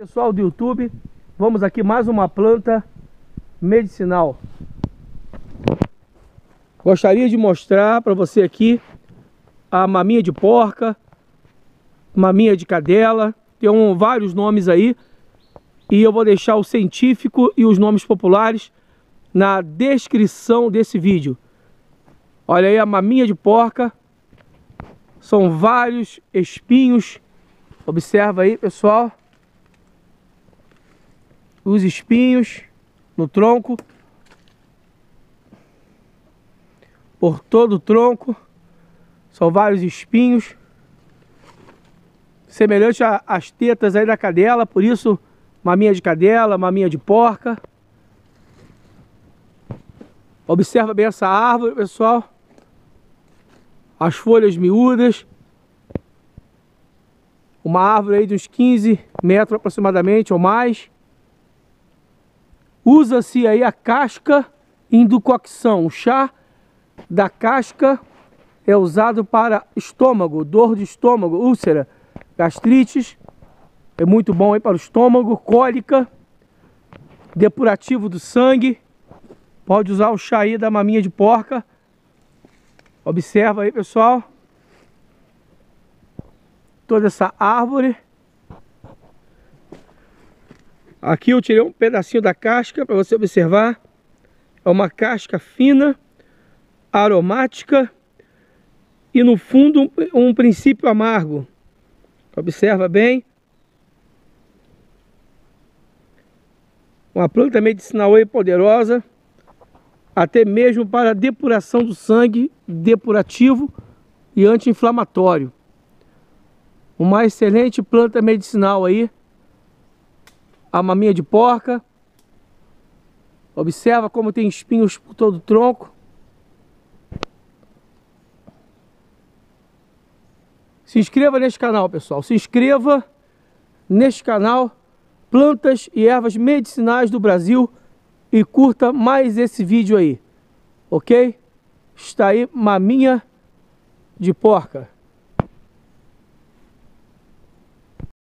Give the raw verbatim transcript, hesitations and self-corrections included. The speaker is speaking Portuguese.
Pessoal do YouTube, vamos aqui mais uma planta medicinal. Gostaria de mostrar para você aqui a maminha de porca, maminha de cadela, tem um, vários nomes aí, e eu vou deixar o científico e os nomes populares na descrição desse vídeo. Olha aí a maminha de porca, são vários espinhos, observa aí, pessoal. Os espinhos no tronco, por todo o tronco, são vários espinhos, semelhante às tetas aí da cadela, por isso maminha de cadela, maminha de porca. Observa bem essa árvore, pessoal, as folhas miúdas, uma árvore aí de uns quinze metros aproximadamente ou mais. Usa-se aí a casca em decocção. O chá da casca é usado para estômago, dor de estômago, úlcera, gastrites. É muito bom aí para o estômago, cólica, depurativo do sangue. Pode usar o chá aí da maminha de porca. Observa aí, pessoal. Toda essa árvore. Aqui eu tirei um pedacinho da casca para você observar. É uma casca fina, aromática e no fundo um, um princípio amargo. Observa bem. Uma planta medicinal aí poderosa, até mesmo para depuração do sangue, depurativo e anti-inflamatório. Uma excelente planta medicinal aí. A maminha de porca. Observa como tem espinhos por todo o tronco. Se inscreva neste canal, pessoal. Se inscreva neste canal Plantas e Ervas Medicinais do Brasil e curta mais esse vídeo aí. Ok? Está aí maminha de porca.